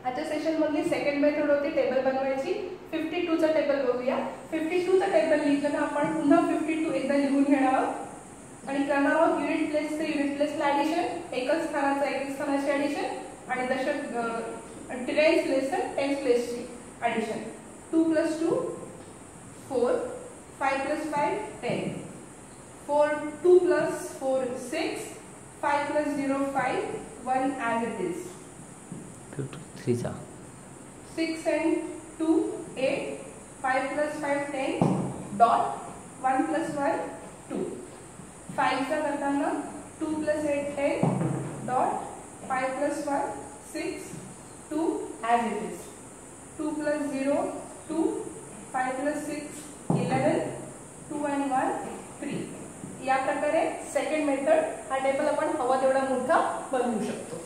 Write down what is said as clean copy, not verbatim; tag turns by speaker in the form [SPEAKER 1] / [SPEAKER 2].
[SPEAKER 1] आजच्या सेशन मधली second method होती टेबल बनवायची. 52 चा टेबल बघूया. 52 चा टेबल लिहिलं ना आपण पुन्हा 52 एकदा लिहून घेणार आहोत आणि करणार आहोत युनिट प्लेस ते युनिट प्लेसला ॲडिशन, एकच स्थानाचा एक स्थानाची ॲडिशन आणि दशक टेन्स प्लेस टेन्स प्लेसची ॲडिशन. 2 + 2 4, 5 + 5 10, 2 + 4 6, 5 + 0 5, 1 as it is.
[SPEAKER 2] 3 चा
[SPEAKER 1] 6 and 2 8, 5 + 5 10, dot 1 + 1 2. 5 चा करताना 2 + 8 10, dot 5 + 1 6, 2 as it is. 2 + 0 2, 5 + 6 11, 2 and 1 3. या प्रकारे सेकंड मेथड हा टेबल आपण हवा तेवढा मोठा बनवू शकतो.